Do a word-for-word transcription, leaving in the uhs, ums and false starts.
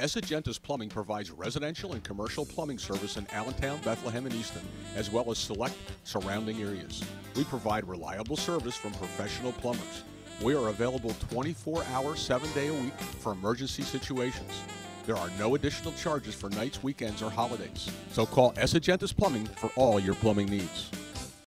Esagentis Plumbing provides residential and commercial plumbing service in Allentown, Bethlehem, and Easton, as well as select surrounding areas. We provide reliable service from professional plumbers. We are available twenty-four hours, seven days a week for emergency situations. There are no additional charges for nights, weekends, or holidays. So call Esagentis Plumbing for all your plumbing needs.